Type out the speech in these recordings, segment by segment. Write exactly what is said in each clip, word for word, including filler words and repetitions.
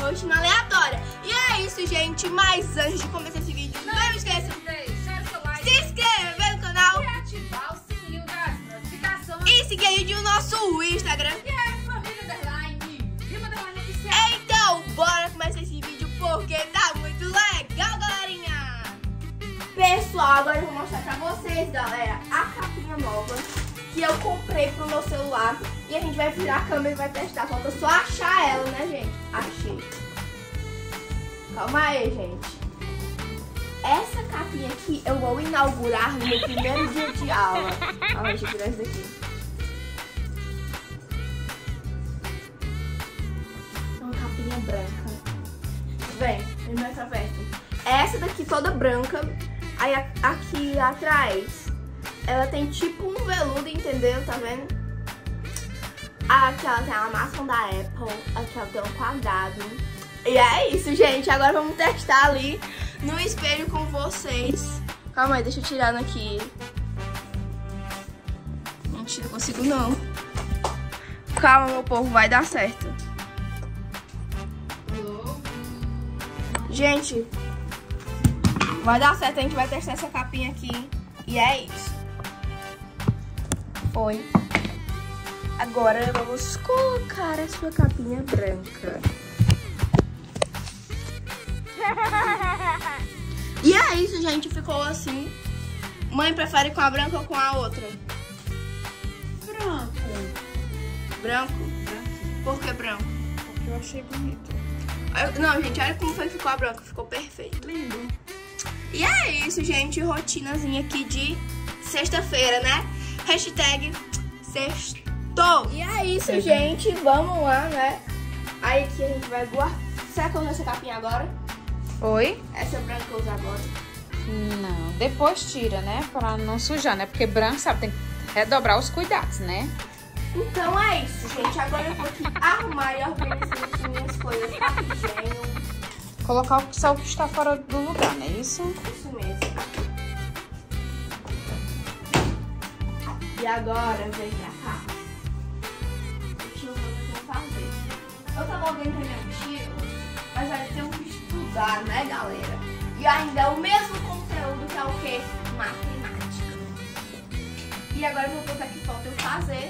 rotina aleatória. E é isso, gente. Mas antes de começar esse vídeo, não, não esqueça de deixar seu like, se inscrever no canal e ativar o sininho das notificações. E seguir aí o nosso Instagram, que é Família Underline, Prima Underline Oficial. Então, bora começar esse vídeo porque tá muito legal, galerinha. Pessoal, agora eu vou mostrar pra vocês, galera, a capinha nova que eu comprei pro meu celular. E a gente vai virar a câmera e vai testar. Falta só achar ela, né, gente? Achei. Calma aí, gente. Essa capinha aqui eu vou inaugurar no meu primeiro dia de aula. Calma aí, deixa eu tirar isso daqui. É uma capinha branca. Vem, vem mais pra perto. Essa daqui toda branca. Aí aqui atrás ela tem tipo um veludo, entendeu? Tá vendo? Aqui ela tem a maçã da Apple. Aqui ela tem um quadrado. E é isso, gente. Agora vamos testar ali no espelho com vocês. Calma aí, deixa eu tirar daqui. Mentira, eu consigo não. Calma, meu povo, vai dar certo. Gente, vai dar certo. A gente vai testar essa capinha aqui. E é isso. Foi. Agora vamos colocar a sua capinha branca. E é isso, gente. Ficou assim. Mãe, prefere com a branca ou com a outra? Branco. Branco? Branco. Por que branco? Porque eu achei bonito. Eu, não, gente, olha como foi que ficou a branca. Ficou perfeito. Lindo. E é isso, gente. Rotinazinha aqui de sexta-feira, né? Hashtag sextou. E é isso, Uhum. gente. Vamos lá, né? Aí aqui a gente vai guardar. Será que eu uso essa capinha agora? Oi? Essa branca eu uso agora. Não, depois tira, né? Pra não sujar, né? Porque branco, sabe, tem que redobrar os cuidados, né? Então é isso, gente. Agora eu vou aqui arrumar e organizar as minhas coisas rapidinho. Colocar o sal que está fora do lugar, não é isso? Isso mesmo. E agora vem pra cá. Deixa eu ver o que eu vou fazer. Eu tava organizando minha mochila, mas aí tem que estudar, né, galera? E ainda é o mesmo conteúdo que é o quê? Matemática. E agora eu vou botar aqui falta eu fazer.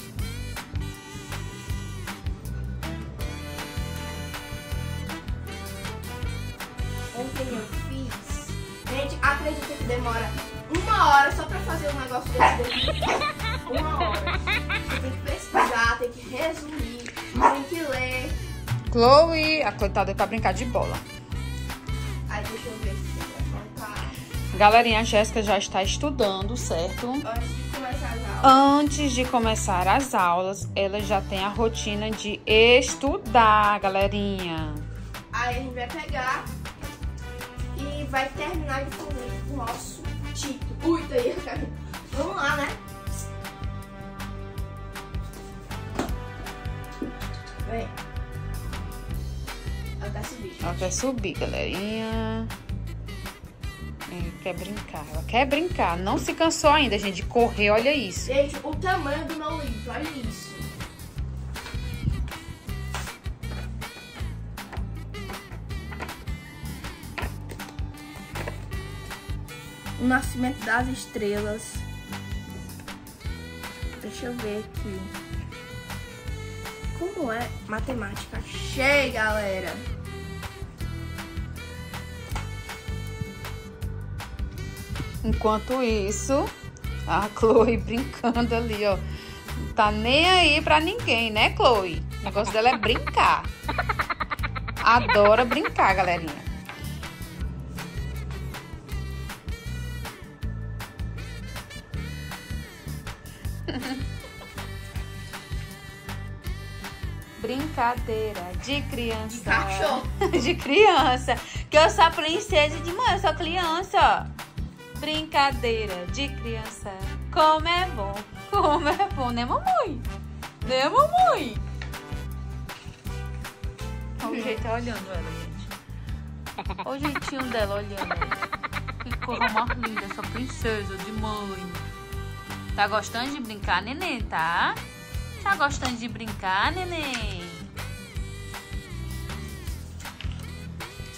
Ontem eu fiz. Gente, acredita que demora uma hora só pra fazer um negócio desse daqui? Uma hora. Você tem que pesquisar, tem que resumir, tem que ler. Chloe, a Chloe tá doida pra brincar de bola. Aí deixa eu ver se você vai contar. Galerinha, a Jéssica já está estudando, certo? Antes de começar as aulas. Antes de começar as aulas, ela já tem a rotina de estudar, galerinha. Aí a gente vai pegar e vai terminar de fazer o nosso título. Ui, tá aí, cara. Vamos lá, né? Vem. Ela quer subir. Ela quer subir, galerinha. É, quer brincar. Ela quer brincar. Não se cansou ainda, gente, de correr. Olha isso. Gente, o tamanho do meu livro, olha isso. O nascimento das estrelas. Deixa eu ver aqui. Como é matemática? Achei, galera. Enquanto isso, a Chloe brincando ali, ó. Não tá nem aí pra ninguém, né, Chloe? O negócio dela é brincar. Adora brincar, galerinha. Brincadeira de criança. De cachorro. De criança. Que eu sou a princesa de mãe, eu sou criança. Brincadeira de criança. Como é bom, como é bom, né, mamãe? Né, mamãe? Olha o jeito ela olhando ela, gente. Olha o jeitinho dela olhando ela. Que coisa mais linda, essa princesa de mãe. Tá gostando de brincar, neném, tá? Tá gostando de brincar, neném?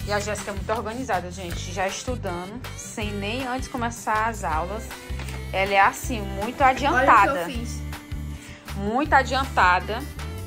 E a Jéssica é muito organizada, gente. Já estudando, sem nem antes começar as aulas. Ela é assim, muito adiantada. Olha o que eu fiz. Muito adiantada.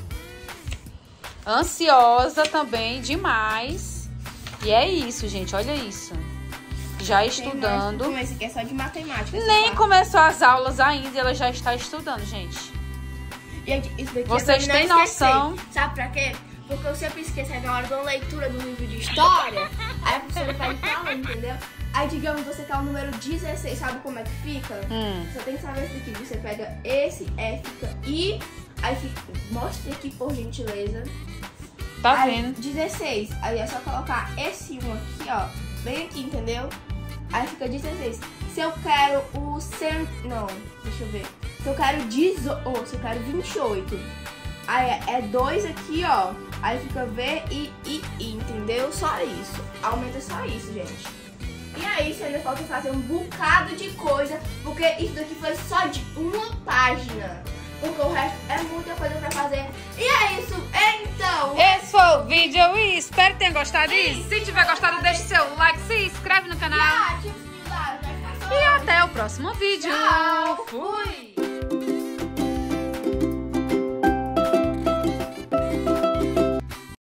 Ansiosa também, demais. E é isso, gente. Olha isso. Já estudando. Mas esse aqui é só de matemática. Nem começou as aulas ainda e ela já está estudando, gente. Gente, isso daqui Vocês é têm noção? Sabe pra quê? Porque eu sempre esqueço aí na hora de uma leitura do livro de história. Aí a professora pede pra ela, entendeu? Aí, digamos, você quer o número dezesseis, sabe como é que fica? Hum. Você tem que saber esse aqui. Você pega esse, é, fica I, aí fica... Mostre aqui, por gentileza. Tá Aí, vendo? dezesseis. Aí é só colocar esse um aqui, ó. Bem aqui, entendeu? Aí fica dezesseis. Se eu quero o cem... Não, deixa eu ver. Se eu quero dezoito... Oh, se eu quero vinte e oito. Aí é dois aqui, ó. Aí fica V, I, I, I, entendeu? Só isso. Aumenta só isso, gente. E aí, você ainda falta fazer um bocado de coisa, porque isso daqui foi só de uma página. Porque o resto é muita coisa pra fazer. E é isso, então. Esse foi o vídeo e espero que tenham gostado disso. Se tiver gostado, deixe seu like, se inscreve no canal. E ative o sininho lá, vai ficar só. E até o próximo vídeo. Tchau. Fui!